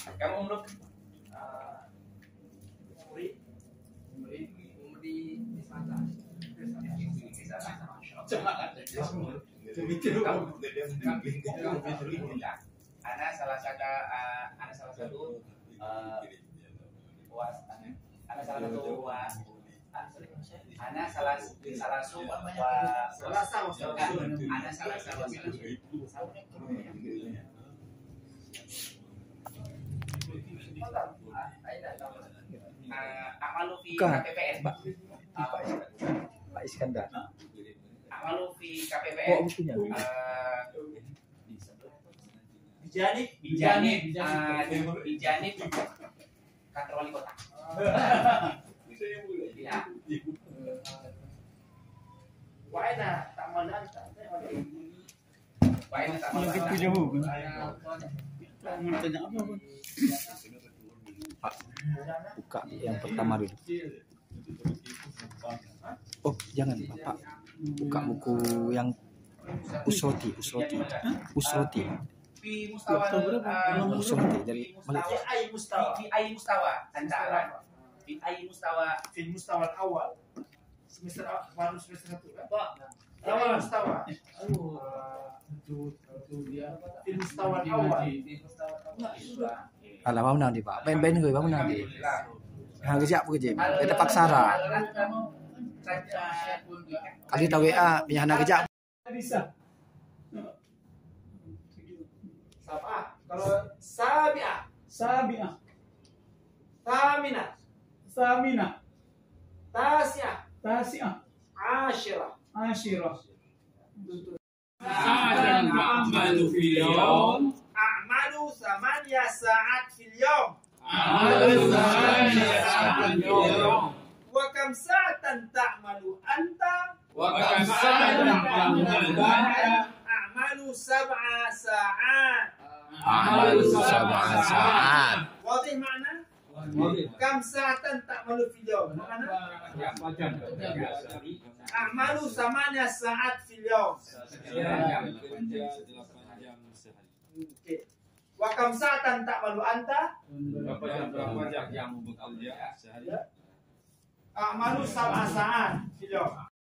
Kamu umroh? Di sana. Ana salah satu was ana salah satu was ana salah amalu fi KPPN Pak. Pak Iskandar. Amalu fi KPPN. Bijanib kantor wali kota. Ya. Waina tak malan tak. Waina tak malan. Gitu jauh. Mau tanya apa, Bang? Pak, buka yang pertama dulu. Oh, jangan, Pak. Buka buku yang Usroti. Fi Usroti dari Malaysia. fi ai mustawa antara fi ai mustawa Fil mustawa awal. Semester baru semester 1 kan? Pak. Awal mustawa. Fil mustawa awal. Alah, mau nanti, Pak. Ben người mau nanti. Harus siap kerja. Kita paksara. Kali tahu WA, punya anak kerja. Bisa. Sab'ah. Kalau sabi'ah. Thaminah. Tasi'ah. Ashirah. أعمل في اليوم أعمل 8 ساعات في اليوم. وكم ساعة تعمل أنت؟ وكم ساعة تعمل أنت؟ أعمل 7 ساعات. أعمل 7 ساعات. واضح معنى؟ كم ساعة تعمل في اليوم؟ معنى؟ أعمل 8 ساعات في اليوم. وكم ساعة تعمل أنت؟ أعمل 7 ساعات في اليوم.